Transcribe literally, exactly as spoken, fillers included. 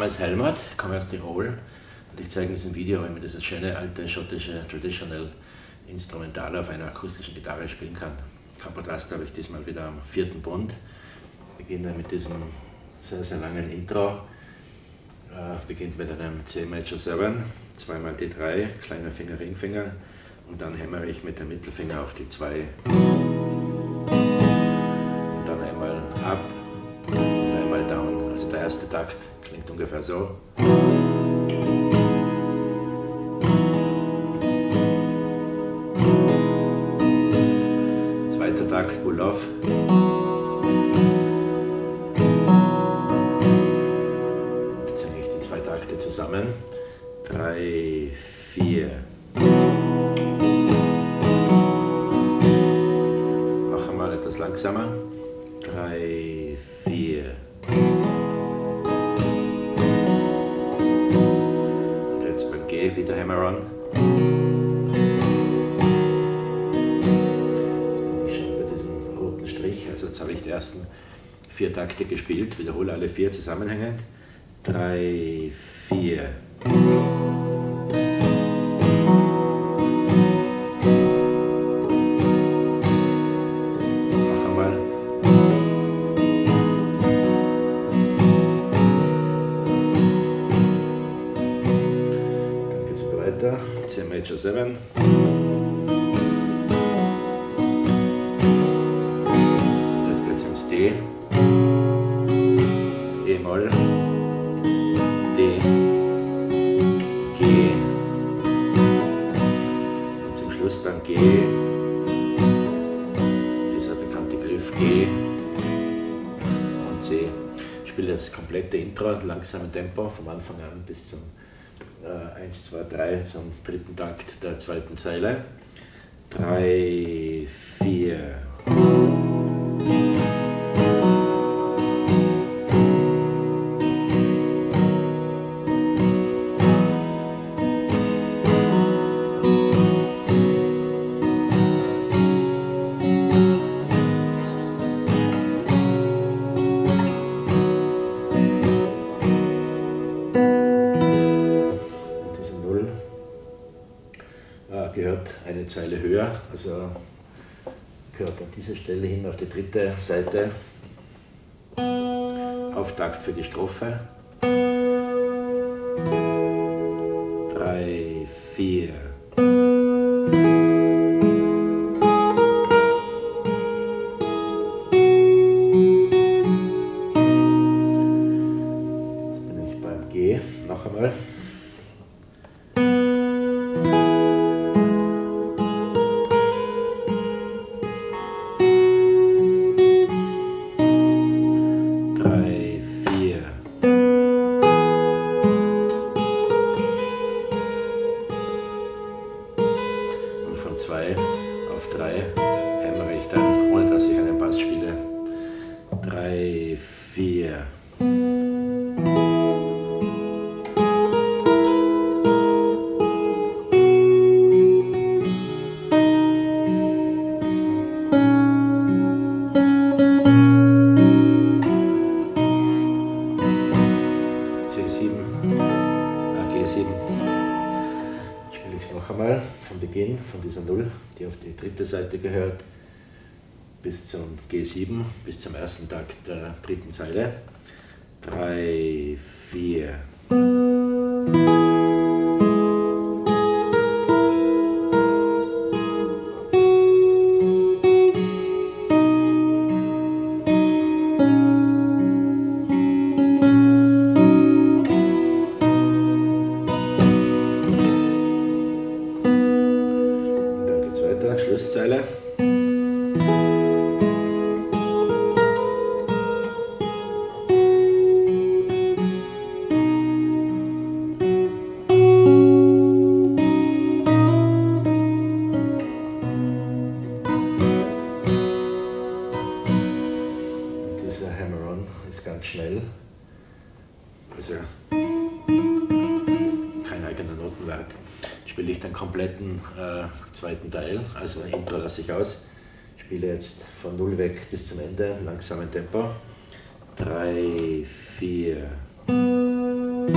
ist Helmut, komme aus Tirol und ich zeige in diesem Video, wie man dieses schöne alte schottische Traditional Instrumental auf einer akustischen Gitarre spielen kann. Capodasta habe ich diesmal wieder am vierten Bund. Ich beginne mit diesem sehr, sehr langen Intro. Äh, beginnt mit einem C Major sieben, zweimal die drei, kleiner Finger, Ringfinger und dann hämmere ich mit dem Mittelfinger auf die zwei. Und dann einmal up und einmal down. Also der erste Takt klingt ungefähr so. Zweiter Takt Pull off. Jetzt hänge ich die zwei Takte zusammen. Drei, vier. Noch einmal etwas langsamer. Drei, vier. Und jetzt beim G wieder Hammer-on. Also jetzt habe ich die ersten vier Takte gespielt, wiederhole alle vier zusammenhängend. Drei, vier. Noch einmal. Dann geht es wieder weiter. C Major sieben. D, E-Moll, D, G und zum Schluss dann G, dieser bekannte Griff G und C. Ich spiele jetzt das komplette Intro, langsamen Tempo vom Anfang an bis zum äh, eins, zwei, drei, zum dritten Takt der zweiten Zeile. drei, vier. Gehört eine Zeile höher, also gehört an dieser Stelle hin auf die dritte Seite, Auftakt für die Strophe. Drei, vier. Jetzt bin ich beim G, noch einmal. zwei auf drei hämmere ich dann, ohne dass ich einen Bass spiele. drei, vier. C sieben, äh, G sieben. Spiele ich es noch einmal von Beginn, von dieser Null, die auf die dritte Seite gehört, bis zum G sieben, bis zum ersten Takt der dritten Zeile. drei, vier. Schlusszeile. Und dieser Hammer-on ist ganz schnell. Also kein eigener Notenwert. Spiele ich den kompletten äh, zweiten Teil, also Intro lasse ich aus, spiele jetzt von null weg bis zum Ende, langsamen Tempo. drei, vier.